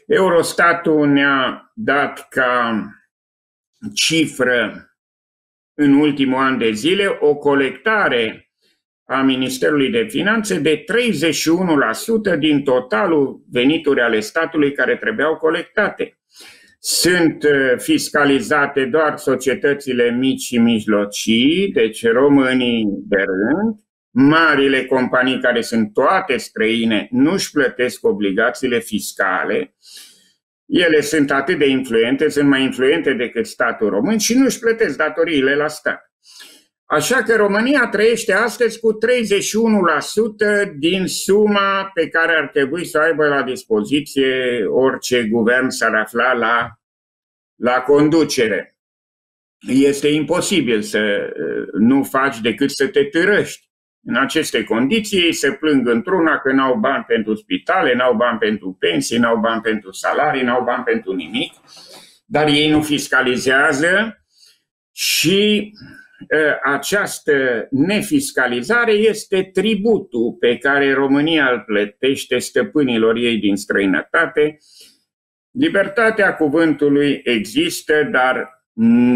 S2: Eurostatul ne-a dat ca cifră în ultimul an de zile o colectare a Ministerului de Finanțe de 31% din totalul venituri ale statului care trebuiau colectate. Sunt fiscalizate doar societățile mici și mijlocii, deci românii de rând. Marile companii, care sunt toate străine, nu-și plătesc obligațiile fiscale. Ele sunt atât de influente, sunt mai influente decât statul român și nu-și plătesc datoriile la stat. Așa că România trăiește astăzi cu 31% din suma pe care ar trebui să o aibă la dispoziție orice guvern s-ar afla la conducere. Este imposibil să nu faci decât să te târăști. În aceste condiții se plâng într-una că n-au bani pentru spitale, n-au bani pentru pensii, n-au bani pentru salarii, n-au bani pentru nimic, dar ei nu fiscalizează și această nefiscalizare este tributul pe care România îl plătește stăpânilor ei din străinătate. Libertatea cuvântului există, dar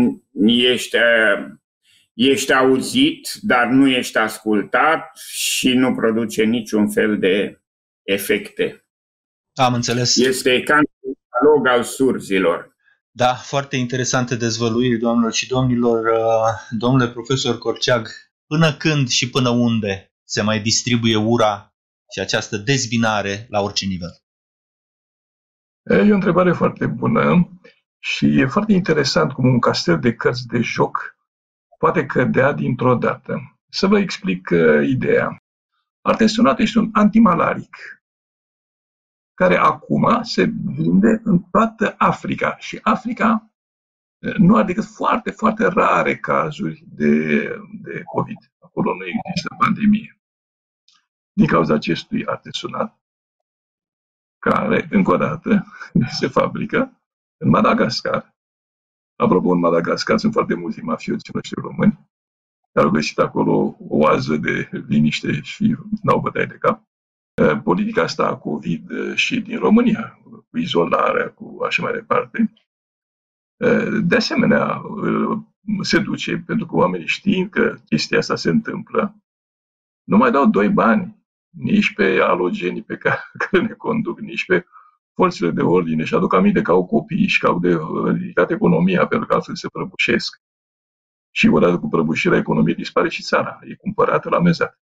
S2: ești auzit, dar nu ești ascultat și nu produce niciun fel de efecte.
S1: Am înțeles.
S2: Este ca un dialog al surzilor.
S1: Da, foarte interesante dezvăluiri, doamnelor și domnilor. Domnule profesor Corceag, până când și până unde se mai distribuie ura și această dezbinare la orice nivel?
S3: E o întrebare foarte bună și e foarte interesant cum un castel de cărți de joc poate cădea dintr-o dată. Să vă explic ideea. Artesonatul este un antimalaric care acum se vinde în toată Africa. Și Africa nu are decât foarte, foarte rare cazuri de COVID. Acolo nu există pandemie. Din cauza acestui artesonat, care, încă o dată, se fabrică în Madagascar. Apropo, în Madagascar sunt foarte mulți mafioți noștri români care au găsit acolo o oază de liniște și n-au bătaie de cap. Politica asta a COVID și din România, cu izolarea, cu așa mai departe, de asemenea se duce, pentru că oamenii știind că chestia asta se întâmplă, nu mai dau doi bani nici pe alogenii pe care ne conduc, nici pe forțele de ordine și aduc aminte că au copii și că au de ridicat economia, pentru că altfel se prăbușesc. Și odată cu prăbușirea economiei dispare și țara, e cumpărată la mezat.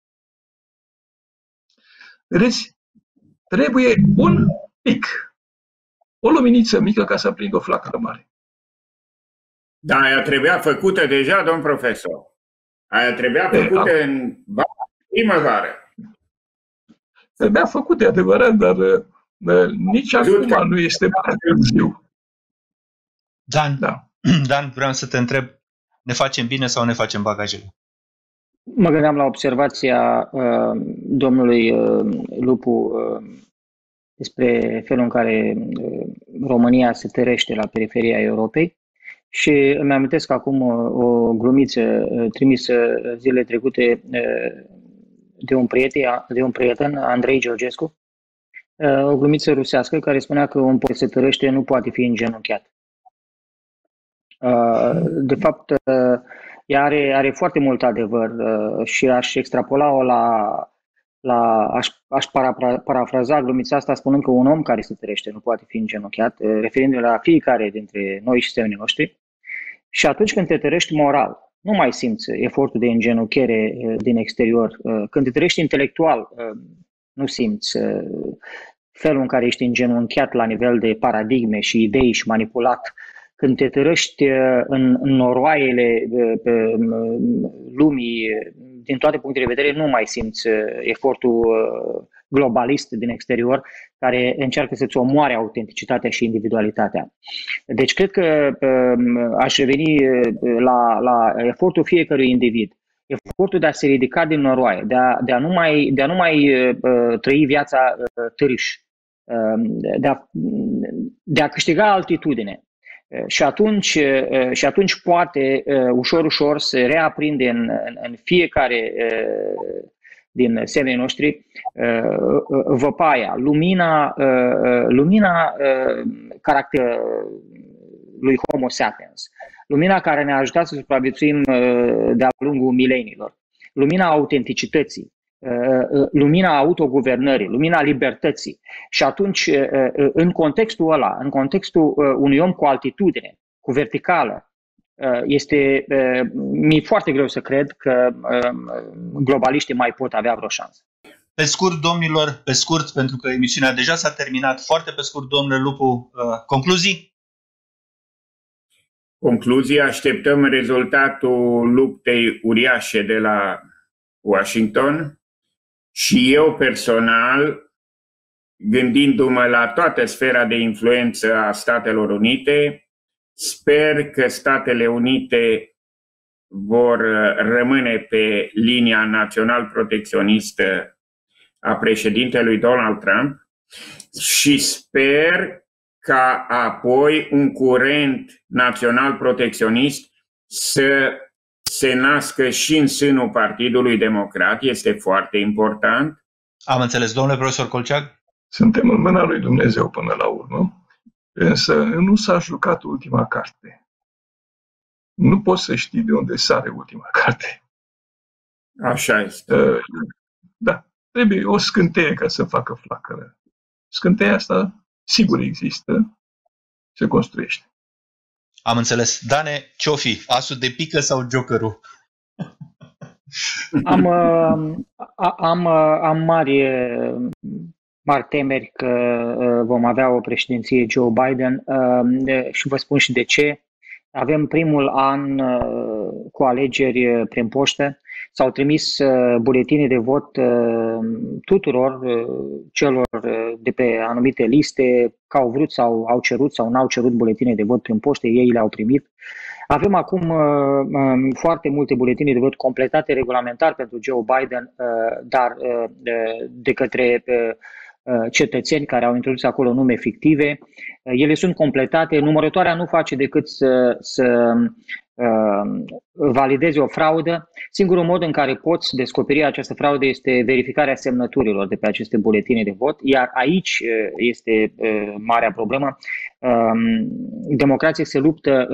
S3: Vedeți, trebuie un pic, o luminiță mică ca să aprindă o flacără mare.
S2: Da, aia trebuia făcută deja, domn profesor. Aia trebuia făcută în primăvară.
S3: Trebuia făcută, e adevărat, dar nici acum nu este prea târziu.
S1: Dan,
S3: da.
S1: Dan, vreau să te întreb, ne facem bine sau ne facem bagajele?
S5: Mă gândeam la observația domnului Lupu despre felul în care România se tărește la periferia Europei și îmi amintesc acum o glumiță trimisă zilele trecute de un prieten, Andrei Georgescu, o glumiță rusească care spunea că un poet se tărește nu poate fi îngenunchiat. De fapt, ea are foarte mult adevăr și aș extrapola-o aș parafraza glumița asta spunând că un om care se tărește nu poate fi îngenunchiat, referindu-ne la fiecare dintre noi și semenii noștri. Și atunci când te tărești moral, nu mai simți efortul de îngenunchiere din exterior. Când te tărești intelectual, nu simți felul în care ești îngenunchiat la nivel de paradigme și idei și manipulat. Când te tărăști în noroaiele lumii, din toate punctele de vedere, nu mai simți efortul globalist din exterior, care încearcă să-ți omoare autenticitatea și individualitatea. Deci cred că aș reveni la efortul fiecărui individ, efortul de a se ridica din noroaie, de a nu mai trăi viața târâș, de a câștiga altitudine. Și atunci poate ușor, ușor se reaprinde în fiecare din semnii noștri, văpaia, lumina caracter lui Homo sapiens, lumina care ne-a ajutat să supraviețuim de-a lungul mileniilor, lumina autenticității, lumina autoguvernării, lumina libertății. Și atunci, în contextul ăla, în contextul unui om cu altitudine, cu verticală, mi-e foarte greu să cred că globaliștii mai pot avea vreo șansă.
S1: Pe scurt, domnilor, pe scurt, pentru că emisiunea deja s-a terminat, foarte pe scurt, domnule Lupu, concluzii?
S2: Concluzii, așteptăm rezultatul luptei uriașe de la Washington și eu personal, gândindu-mă la toată sfera de influență a Statelor Unite, sper că Statele Unite vor rămâne pe linia național-protecționistă a președintelui Donald Trump și sper ca apoi un curent național-protecționist să se nască și în sânul Partidului Democrat. Este foarte important.
S1: Am înțeles, domnule profesor Colceag?
S3: Suntem în mâna lui Dumnezeu până la urmă. Însă nu s-a jucat ultima carte. Nu poți să știi de unde sare ultima carte.
S2: Așa este.
S3: Da, trebuie o scânteie ca să facă flacără. Scânteia asta sigur există, se construiește.
S1: Am înțeles. Dane, ce-o fi? Asul de pică sau jokerul?
S5: Am mari temeri că vom avea o președinție Joe Biden și vă spun și de ce. Avem primul an cu alegeri prin poștă. S-au trimis buletine de vot tuturor celor de pe anumite liste, că au vrut sau au cerut sau n-au cerut buletine de vot prin poștă, ei le-au primit. Avem acum foarte multe buletine de vot completate regulamentar pentru Joe Biden, dar de către cetățeni care au introdus acolo nume fictive. Ele sunt completate. Numărătoarea nu face decât să valideze o fraudă. Singurul mod în care poți descoperi această fraudă este verificarea semnăturilor de pe aceste buletine de vot, iar aici este marea problemă. Democrații se luptă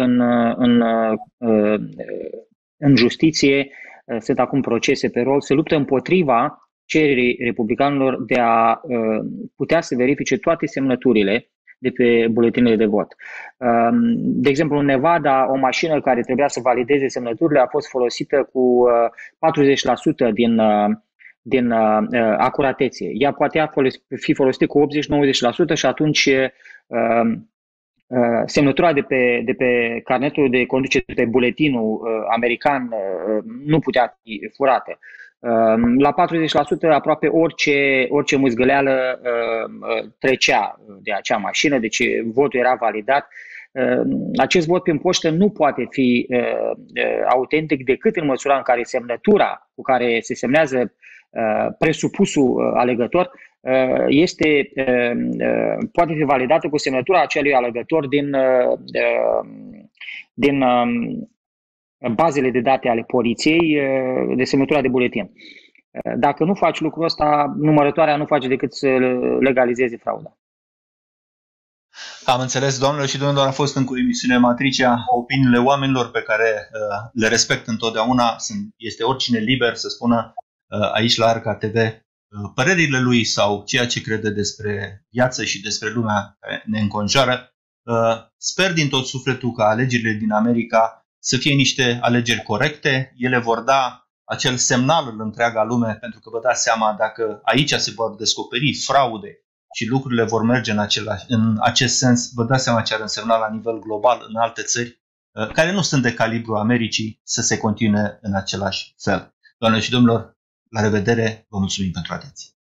S5: în justiție, sunt acum procese pe rol, se luptă împotriva cererii republicanilor de a putea să verifice toate semnăturile de pe buletinele de vot. De exemplu, în Nevada, o mașină care trebuia să valideze semnăturile a fost folosită cu 40% din acuratețe. Ea poate fi folosită cu 80-90% și atunci semnătura de pe carnetul de conducere, de pe buletinul american, nu putea fi furată. La 40% aproape orice mâzgăleală trecea de acea mașină, deci votul era validat. Acest vot prin poștă nu poate fi autentic decât în măsura în care semnătura cu care se semnează presupusul alegător poate fi validată cu semnătura acelui alegător din bazele de date ale poliției de semnătura de buletin. Dacă nu faci lucrul ăsta, numărătoarea nu face decât să legalizeze frauda.
S1: Am înțeles, doamnelor și domnilor, a fost încă o emisiune Matricea, opiniile oamenilor pe care le respect întotdeauna. Este oricine liber să spună aici la Arca TV părerile lui sau ceea ce crede despre viață și despre lumea care ne înconjoară. Sper din tot sufletul că alegerile din America să fie niște alegeri corecte. Ele vor da acel semnal în întreaga lume, pentru că vă dați seama, dacă aici se vor descoperi fraude și lucrurile vor merge în acest sens, vă dați seama ce ar însemna la nivel global în alte țări care nu sunt de calibru Americii să se continue în același fel. Doamnelor și domnilor, la revedere, vă mulțumim pentru atenție.